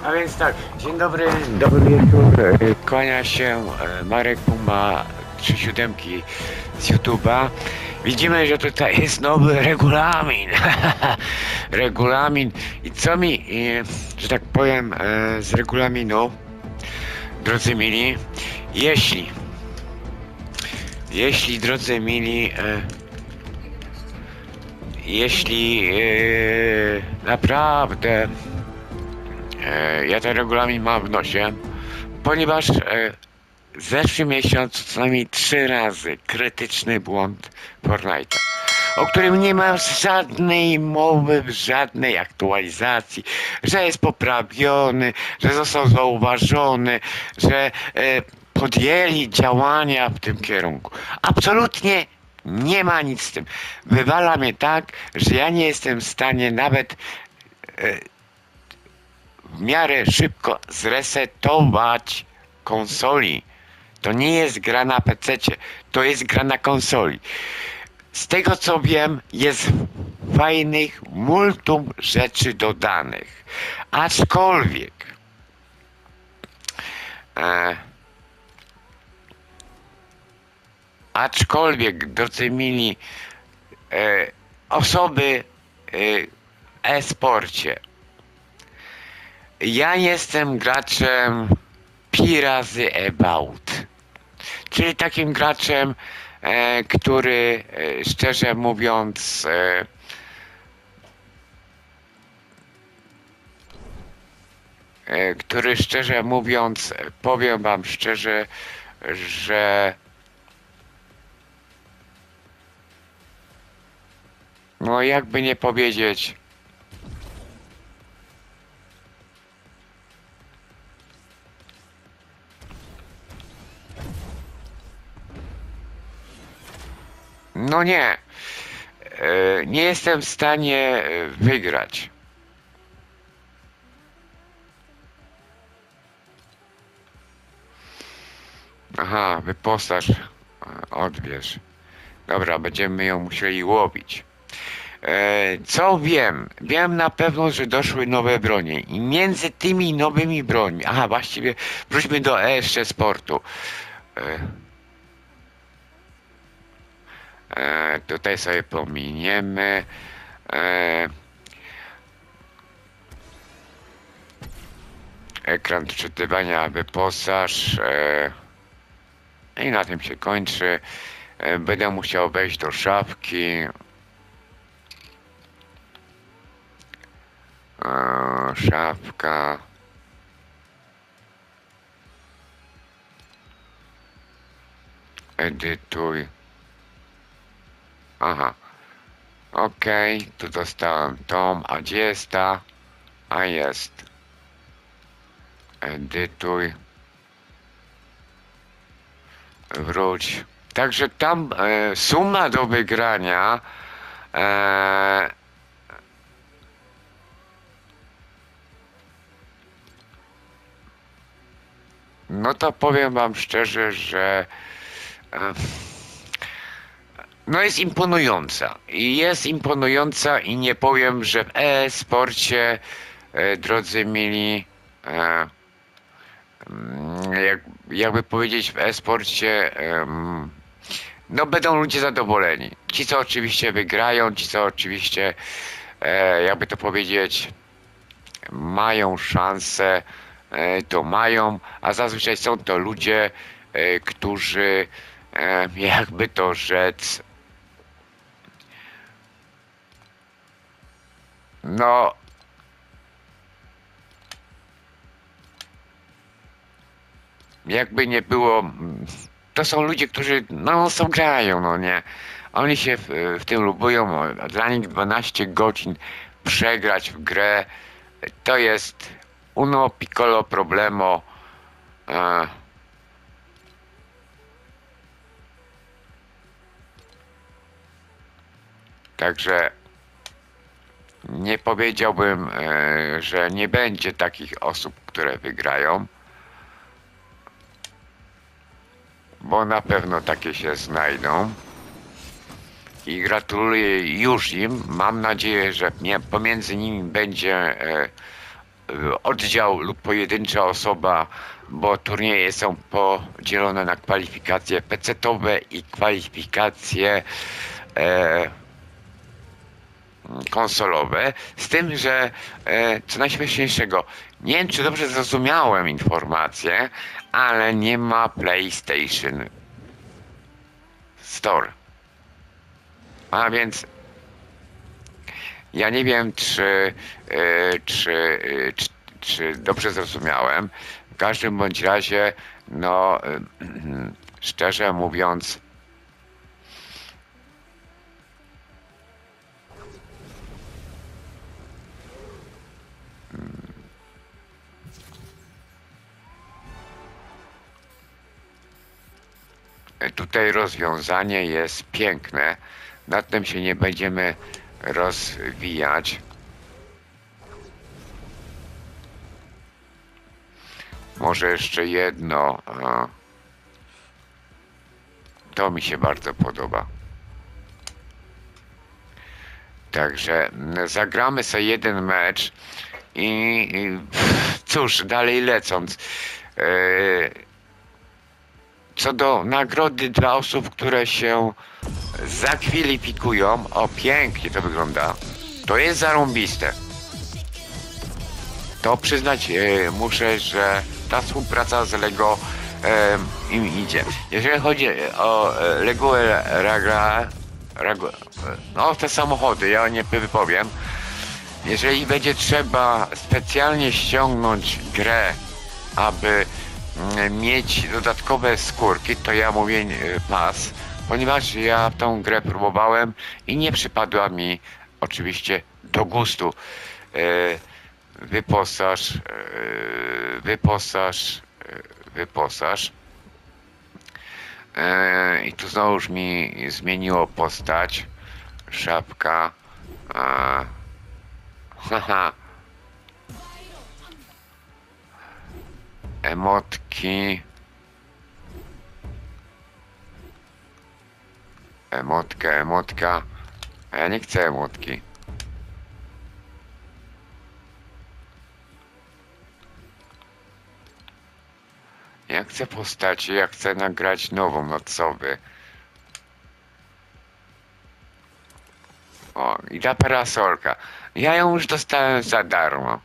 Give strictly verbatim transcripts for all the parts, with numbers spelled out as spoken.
A więc tak, dzień dobry, dobry wieczór, e, kłania się e, Marek Puma trzy siódemki z YouTube'a. Widzimy, że tutaj jest nowy regulamin, regulamin i co mi, e, że tak powiem, e, z regulaminu, drodzy mili, jeśli, jeśli, drodzy mili, e, jeśli e, naprawdę E, ja ten regulamin mam w nosie, ponieważ e, w zeszłym miesiącu co najmniej trzy razy krytyczny błąd Fortnite'a, o którym nie ma żadnej mowy w żadnej aktualizacji, że jest poprawiony, że został zauważony, że e, podjęli działania w tym kierunku. Absolutnie nie ma nic z tym. Wywala mnie tak, że ja nie jestem w stanie nawet e, w miarę szybko zresetować konsoli. To nie jest gra na pececie, to jest gra na konsoli. Z tego co wiem, jest fajnych multum rzeczy dodanych. Aczkolwiek e, aczkolwiek drodzy mili, e, osoby e, e-sporcie, ja jestem graczem pi razy about, czyli takim graczem, e, który e, szczerze mówiąc e, e, który szczerze mówiąc powiem wam szczerze, że no jakby nie powiedzieć, no nie, e, nie jestem w stanie wygrać. Aha, wyposaż, odbierz. Dobra, będziemy ją musieli łowić. E, co wiem? Wiem na pewno, że doszły nowe bronie i między tymi nowymi brońmi, aha, właściwie wróćmy do jeszcze sportu. E, e, tutaj sobie pominiemy. E, ekran wczytywania wyposaż. E, I na tym się kończy. E, będę musiał wejść do szafki. E, szafka. Edytuj. Aha. Okej, okay, tu dostałem tom, a gdzie jest ta? A jest. Edytuj. Wróć. Także tam e, suma do wygrania e, no to powiem wam szczerze, że e, no jest imponująca. I jest imponująca i nie powiem, że w e-sporcie, e, drodzy mili, e, jak, jakby powiedzieć w e-sporcie, e, no będą ludzie zadowoleni. Ci co oczywiście wygrają, ci co oczywiście, e, jakby to powiedzieć, mają szansę, e, to mają, a zazwyczaj są to ludzie, e, którzy, e, jakby to rzec, no jakby nie było, to są ludzie, którzy no są grają, no nie. Oni się w, w tym lubują, dla nich dwanaście godzin przegrać w grę to jest uno piccolo problemo. E, także nie powiedziałbym, e, że nie będzie takich osób, które wygrają, bo na pewno takie się znajdą i gratuluję już im. Mam nadzieję, że nie, pomiędzy nimi będzie e, oddział lub pojedyncza osoba, bo turnieje są podzielone na kwalifikacje pecetowe i kwalifikacje e, konsolowe, z tym, że e, co najśmieszniejszego, nie wiem, czy dobrze zrozumiałem informację, ale nie ma PlayStation Store. A więc ja nie wiem, czy, e, czy, e, czy, czy dobrze zrozumiałem. W każdym bądź razie, no, e, szczerze mówiąc, tutaj rozwiązanie jest piękne. Nad tym się nie będziemy rozwijać. Może jeszcze jedno. To mi się bardzo podoba. Także zagramy sobie jeden mecz i, i cóż, dalej lecąc. Co do nagrody dla osób, które się zakwalifikują, o, pięknie to wygląda. To jest zarąbiste. To przyznać e, muszę, że ta współpraca z Lego e, im idzie. Jeżeli chodzi o e, Lego Raga, Raga, no te samochody, ja nie wypowiem. Jeżeli będzie trzeba specjalnie ściągnąć grę, aby mieć dodatkowe skórki, to ja mówię pas, ponieważ ja tą grę próbowałem i nie przypadła mi oczywiście do gustu. Wyposaż, wyposaż, wyposaż. I tu znowuż mi zmieniło postać. Szapka. Haha. Emotki. Emotka, emotka. A ja nie chcę emotki. Ja chcę postaci, ja chcę nagrać nową nocowy. O, i ta parasolka. Ja ją już dostałem za darmo.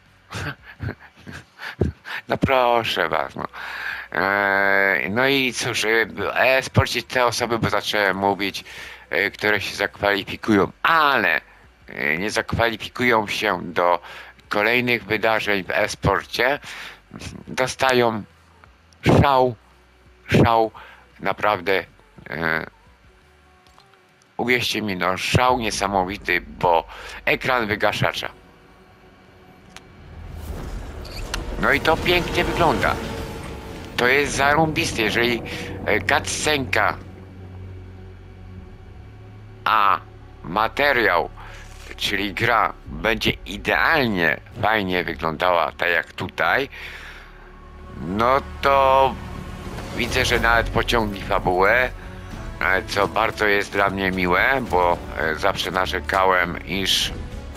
No proszę was, no. Eee, no i cóż, o e-sporcie te osoby, bo zacząłem mówić, e, które się zakwalifikują, ale e, nie zakwalifikują się do kolejnych wydarzeń w e-sporcie, dostają szał, szał, naprawdę, e, uwierzcie mi, no szał niesamowity, bo ekran wygaszacza. No i to pięknie wygląda. To jest zarąbiste, jeżeli cutscenka, a materiał, czyli gra, będzie idealnie, fajnie wyglądała, tak jak tutaj, no to widzę, że nawet pociągnie fabułę, co bardzo jest dla mnie miłe, bo zawsze narzekałem, iż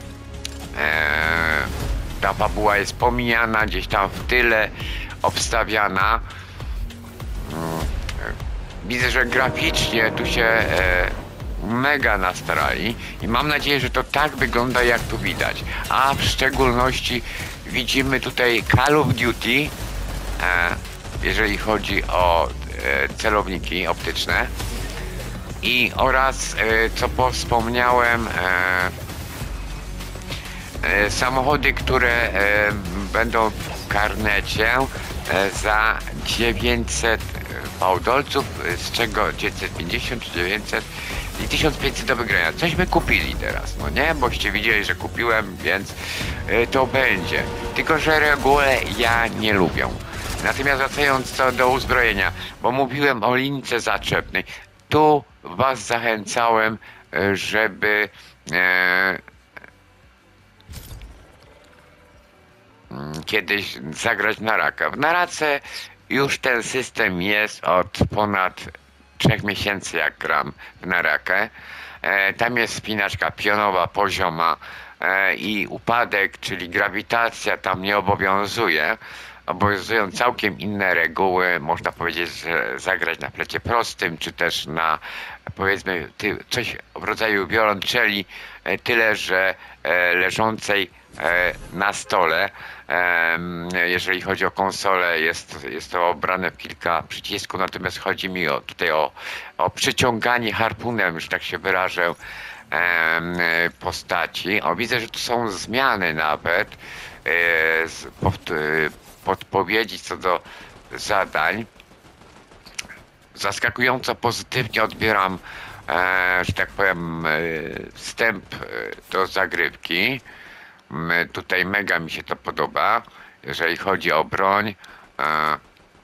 e, ta fabuła jest pomijana, gdzieś tam w tyle obstawiana. Widzę, że graficznie tu się e, mega nastarali i mam nadzieję, że to tak wygląda, jak tu widać. A w szczególności widzimy tutaj Call of Duty, e, jeżeli chodzi o e, celowniki optyczne i oraz, e, co wspomniałem, e, e, samochody, które e, będą w karnecie e, za dziewięćset fałdolców, z czego dziewięćset pięćdziesiąt czy dziewięćset i tysiąc pięćset do wygrania. Cośmy kupili teraz, no nie? Boście widzieli, że kupiłem, więc y, to będzie. Tylko że reguły ja nie lubię. Natomiast wracając co do uzbrojenia, bo mówiłem o lince zaczepnej, tu was zachęcałem, żeby e, kiedyś zagrać na raka. W Narace już ten system jest od ponad trzech miesięcy, jak gram w Narakę. E, tam jest spinaczka pionowa, pozioma, e, i upadek, czyli grawitacja tam nie obowiązuje. Obowiązują całkiem inne reguły, można powiedzieć, że zagrać na plecie prostym, czy też na, powiedzmy, ty, coś w rodzaju wiolonczeli, e, tyle że e, leżącej e, na stole. Em, Jeżeli chodzi o konsolę, jest, jest to obrane w kilka przycisków, natomiast chodzi mi o, tutaj o, o przyciąganie harpunem, że tak się wyrażę, em, postaci. O, widzę, że tu są zmiany nawet, e, z, powt- podpowiedzi co do zadań. Zaskakująco pozytywnie odbieram, e, że tak powiem, e, wstęp e, do zagrywki. M, Tutaj mega mi się to podoba, jeżeli chodzi o broń. E,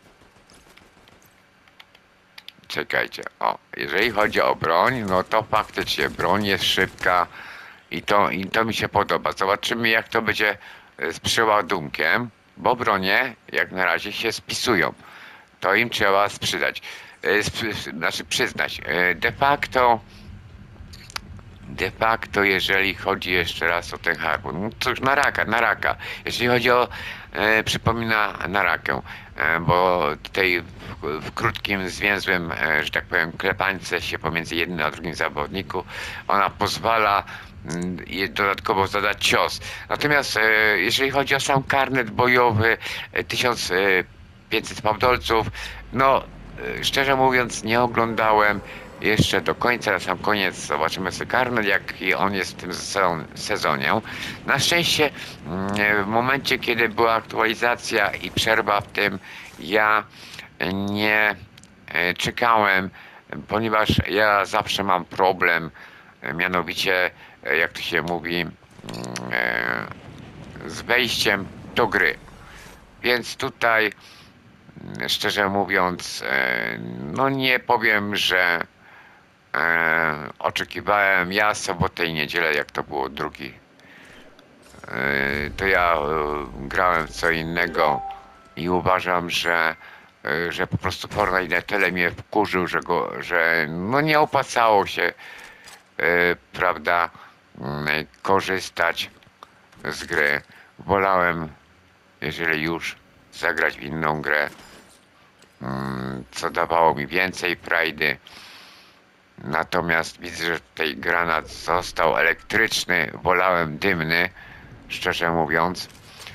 czekajcie, o, jeżeli chodzi o broń, no to faktycznie broń jest szybka i to, i to mi się podoba. Zobaczymy, jak to będzie z przeładunkiem, bo bronie jak na razie się spisują. To im trzeba sprzedać. E, sp- Znaczy przyznać. E, De facto De facto, jeżeli chodzi jeszcze raz o ten harpun, no cóż, na raka, na raka. Jeżeli chodzi o, e, przypomina na rakę, e, bo tutaj w, w krótkim, zwięzłym, e, że tak powiem, klepańce się pomiędzy jednym a drugim zawodniku, ona pozwala mm, je dodatkowo zadać cios. Natomiast e, jeżeli chodzi o sam karnet bojowy, e, tysiąc pięćset fałdolców, no e, szczerze mówiąc nie oglądałem jeszcze do końca, na sam koniec zobaczymy sobie karnet, jaki on jest w tym sezon- sezonie. Na szczęście mm, w momencie, kiedy była aktualizacja i przerwa w tym, ja nie e, czekałem, ponieważ ja zawsze mam problem, e, mianowicie, e, jak to się mówi, mm, e, z wejściem do gry. Więc tutaj, mm, szczerze mówiąc, e, no nie powiem, że E, oczekiwałem ja sobotę i niedzielę, jak to było drugi. E, to ja e, grałem w co innego i uważam, że, e, że po prostu Fortnite na tyle mnie wkurzył, że go, że no nie opłacało się, e, prawda, m, korzystać z gry. Wolałem, jeżeli już, zagrać w inną grę, m, co dawało mi więcej frajdy. Natomiast widzę, że tutaj granat został elektryczny, wolałem dymny, szczerze mówiąc.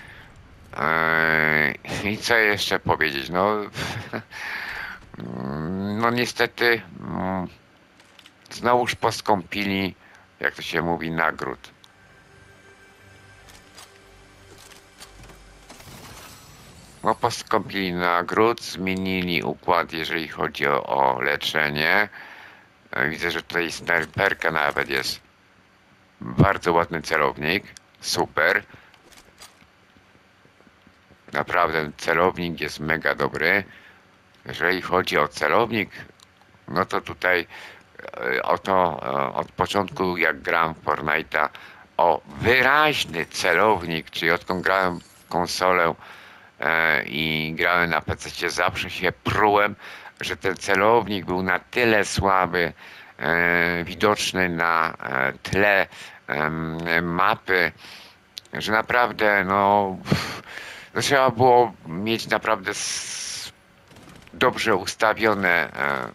Eee, I co jeszcze powiedzieć? No, no niestety mm, znowuż poskąpili, jak to się mówi, nagród. No poskąpili nagród, zmienili układ, jeżeli chodzi o, o leczenie. Widzę, że tutaj snajperka nawet jest. Bardzo ładny celownik. Super. Naprawdę celownik jest mega dobry. Jeżeli chodzi o celownik, no to tutaj e, o to e, od początku jak gram w Fortnite'a o wyraźny celownik, czyli odkąd grałem w konsolę e, i grałem na P C, zawsze się prułem, że ten celownik był na tyle słaby, e, widoczny na e, tle e, mapy, że naprawdę no, no trzeba było mieć naprawdę s- dobrze ustawione, e,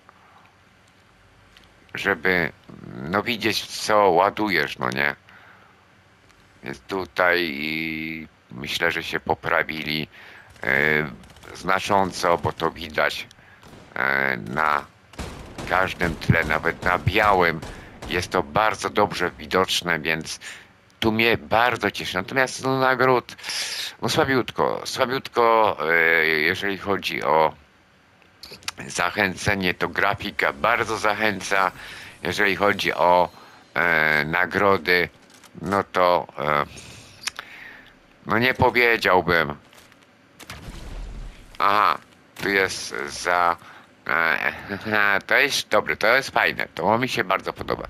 żeby no widzieć co ładujesz, no nie? Więc tutaj myślę, że się poprawili e, znacząco, bo to widać e, na każdym tle, nawet na białym jest to bardzo dobrze widoczne, więc tu mnie bardzo cieszy. Natomiast no, nagród, no słabiutko, słabiutko, e, jeżeli chodzi o zachęcenie, to grafika bardzo zachęca. Jeżeli chodzi o e, nagrody, no to e, no nie powiedziałbym. Aha, tu jest za... E, to jest dobre, to jest fajne, to mi się bardzo podoba.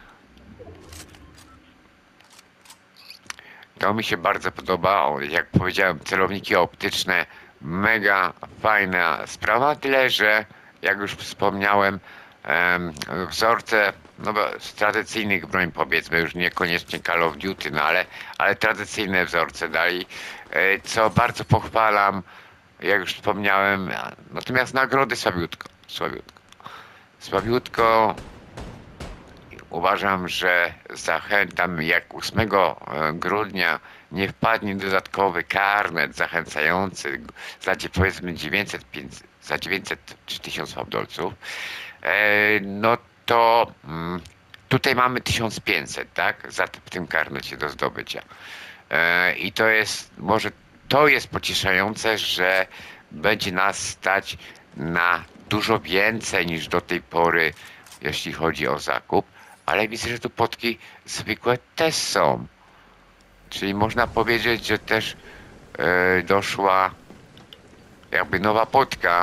To mi się bardzo podoba, o, jak powiedziałem, celowniki optyczne, mega fajna sprawa, tyle że, jak już wspomniałem, em, wzorce no bo z tradycyjnych broń, powiedzmy, już niekoniecznie Call of Duty, no ale, ale tradycyjne wzorce dali, e, co bardzo pochwalam, jak już wspomniałem, natomiast nagrody słabiutko, słabiutko. Słabiutko uważam, że zachętam, jak ósmego grudnia nie wpadnie dodatkowy karnet zachęcający za powiedzmy dziewięćset, pięćset, za dziewięćset czy tysiąc fałdolców, e, no to mm, tutaj mamy tysiąc pięćset, tak, za w tym karnecie do zdobycia. E, I to jest, może to jest pocieszające, że będzie nas stać na dużo więcej niż do tej pory, jeśli chodzi o zakup, ale widzę, że tu potki zwykłe też są. Czyli można powiedzieć, że też e, doszła jakby nowa potka.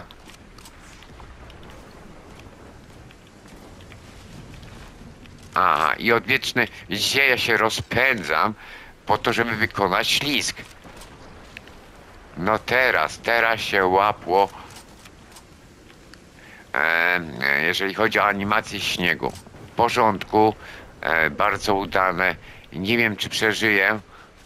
A, i odwieczny zieja się rozpędzam po to, żeby wykonać ślizg. No teraz, teraz się łapło, e, jeżeli chodzi o animację śniegu. W porządku, e, bardzo udane. Nie wiem, czy przeżyję.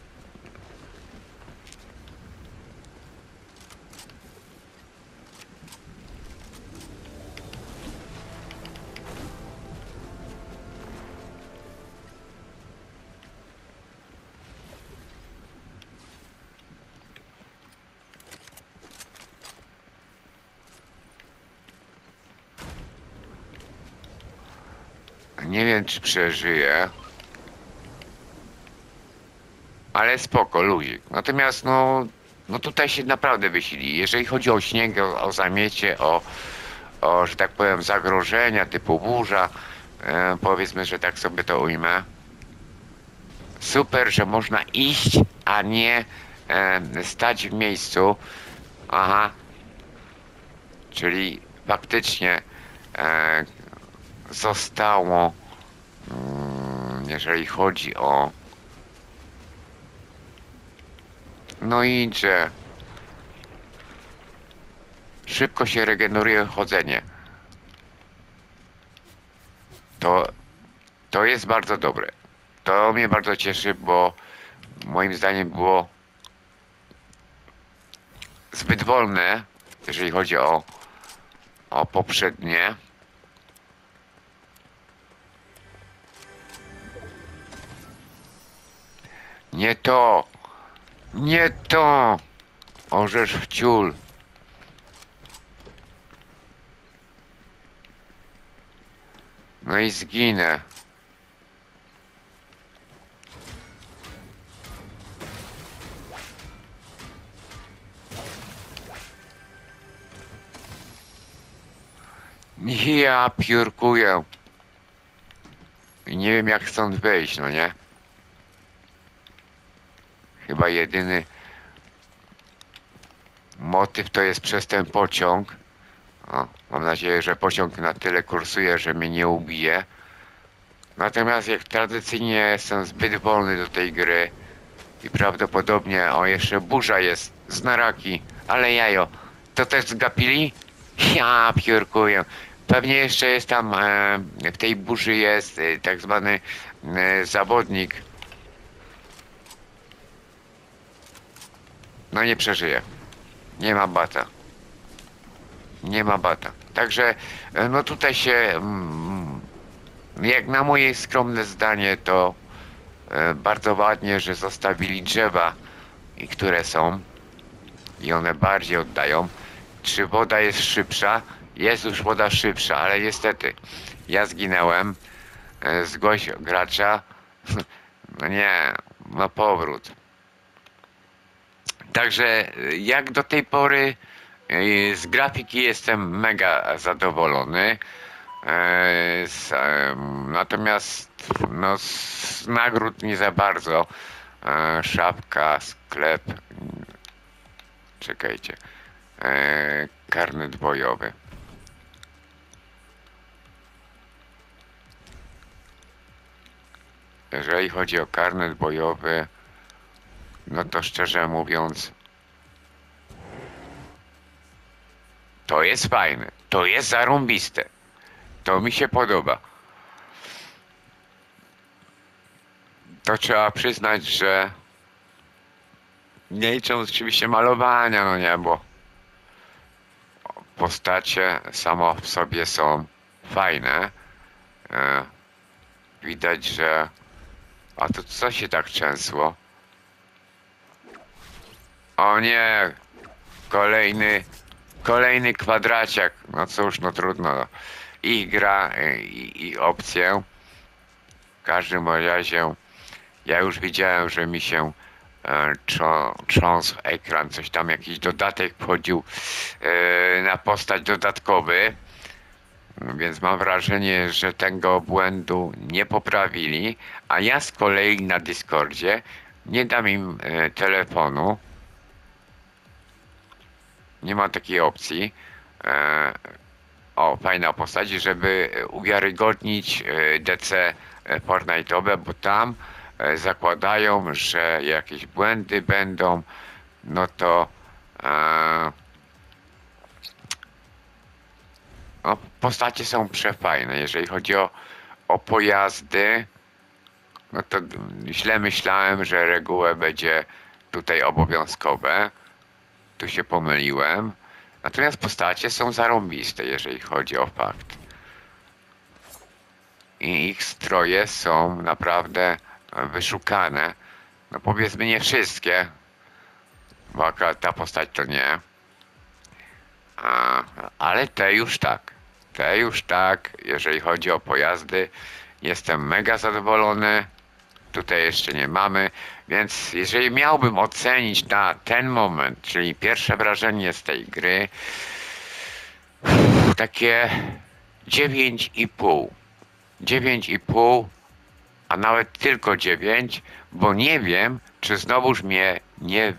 Nie wiem, czy przeżyję. Ale spoko, luzik. Natomiast no, no tutaj się naprawdę wysili. Jeżeli chodzi o śnieg, o, o zamiecie, o, o, że tak powiem, zagrożenia typu burza, e, powiedzmy, że tak sobie to ujmę. Super, że można iść, a nie e, stać w miejscu. Aha. Czyli faktycznie e, zostało, mm, jeżeli chodzi o, no idzie. Szybko się regeneruje chodzenie. To, to jest bardzo dobre. To mnie bardzo cieszy, bo moim zdaniem było zbyt wolne, jeżeli chodzi o, o poprzednie. Nie to! Nie to! Orzesz w ciul. No i zginę. Ja piórkuję. I nie wiem, jak stąd wyjść, no nie? Chyba jedyny motyw to jest przez ten pociąg. O, mam nadzieję, że pociąg na tyle kursuje, że mnie nie ubije. Natomiast jak tradycyjnie jestem zbyt wolny do tej gry i prawdopodobnie, o jeszcze burza jest z naraki, ale jajo, to też zgapili? Ja piórkuję. Pewnie jeszcze jest tam, e, w tej burzy jest e, tak zwany e, zawodnik. No nie przeżyje. Nie ma bata. Nie ma bata. Także e, no tutaj się, mm, jak na moje skromne zdanie, to e, bardzo ładnie, że zostawili drzewa, i które są i one bardziej oddają. Czy woda jest szybsza? Jest już woda szybsza, ale niestety ja zginęłem. E, Zgłoś gracza. No nie, na powrót. Także e, jak do tej pory e, z grafiki jestem mega zadowolony. E, z, e, natomiast no, z nagród nie za bardzo. E, szapka, sklep. Czekajcie. E, karnet bojowy. Jeżeli chodzi o karnet bojowy, no to szczerze mówiąc, to jest fajne, to jest zarąbiste, to mi się podoba. to trzeba przyznać, że nie licząc oczywiście malowania, no nie, bo postacie samo w sobie są fajne. E, widać, że... A to co się tak trzęsło? O nie! Kolejny... Kolejny kwadraciak. No cóż, no trudno. No. I gra, i, i opcję. W każdym razie ja już widziałem, że mi się e, trzo, trząsł ekran, coś tam, jakiś dodatek wchodził e, na postać dodatkowy, więc mam wrażenie, że tego błędu nie poprawili, a ja z kolei na Discordzie nie dam im e, telefonu, nie ma takiej opcji. E, o, fajna postać, żeby uwiarygodnić e, D C Fortnite'owe, bo tam e, zakładają, że jakieś błędy będą, no to e, no, postacie są przefajne. Jeżeli chodzi o, o pojazdy, no to źle myślałem, że reguła będzie tutaj obowiązkowe. Tu się pomyliłem. Natomiast postacie są zarąbiste, jeżeli chodzi o fakt. I ich stroje są naprawdę wyszukane. No powiedzmy nie wszystkie, bo akurat ta postać to nie. A, ale te już tak. Te już tak, jeżeli chodzi o pojazdy. Jestem mega zadowolony. Tutaj jeszcze nie mamy, więc jeżeli miałbym ocenić na ten moment, czyli pierwsze wrażenie z tej gry, takie dziewięć i pół. dziewięć i pół, a nawet tylko dziewięć, bo nie wiem, czy znowuż mnie nie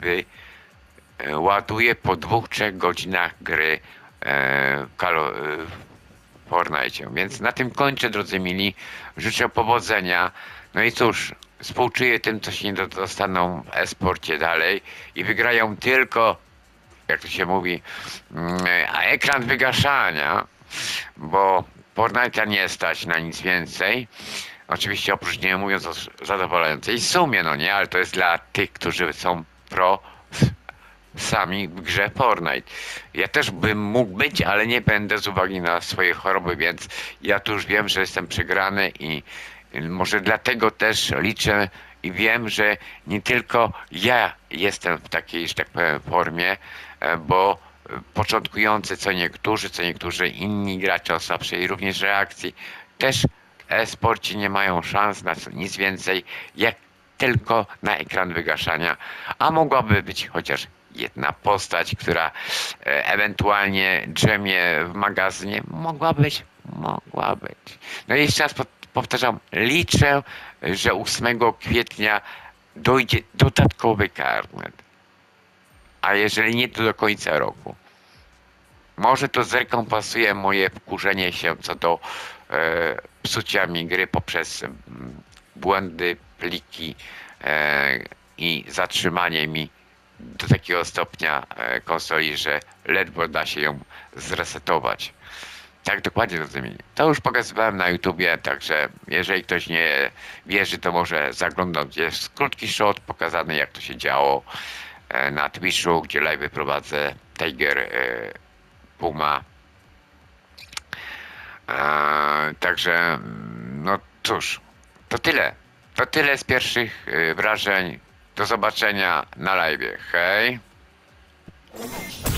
wyładuje po dwóch, trzech godzinach gry e, Call, e, w Fortnite. Więc na tym kończę, drodzy mili. Życzę powodzenia. No i cóż, współczuję tym, co się nie dostaną w e-sporcie dalej i wygrają tylko, jak to się mówi, a ekran wygaszania, bo Fortnite'a nie stać na nic więcej. Oczywiście oprócz, nie mówiąc o zadowalającej sumie, no nie, ale to jest dla tych, którzy są pro sami w grze Fortnite. Ja też bym mógł być, ale nie będę z uwagi na swoje choroby, więc ja tu już wiem, że jestem przegrany i może dlatego też liczę i wiem, że nie tylko ja jestem w takiej, że tak powiem, formie, bo początkujący co niektórzy, co niektórzy inni gracze o słabszej również reakcji też w e-sporcie nie mają szans na nic więcej, jak tylko na ekran wygaszania, a mogłaby być chociaż jedna postać, która e, ewentualnie drzemie w magazynie. Mogła być, mogła być. No i jeszcze raz powtarzam, liczę, że ósmego kwietnia dojdzie dodatkowy karnet. A jeżeli nie, to do końca roku. Może to zrekompensuje moje wkurzenie się co do e, psucia mi gry poprzez m, błędy, pliki e, i zatrzymanie mi do takiego stopnia e, konsoli, że ledwo da się ją zresetować. Tak, dokładnie rozumiem. To już pokazywałem na YouTubie, także jeżeli ktoś nie wierzy, to może zaglądać. Jest krótki shot pokazany, jak to się działo e, na Twitchu, gdzie live prowadzę Tiger e, Puma. E, także, no cóż, to tyle. To tyle z pierwszych e, wrażeń. Do zobaczenia na live. Hej!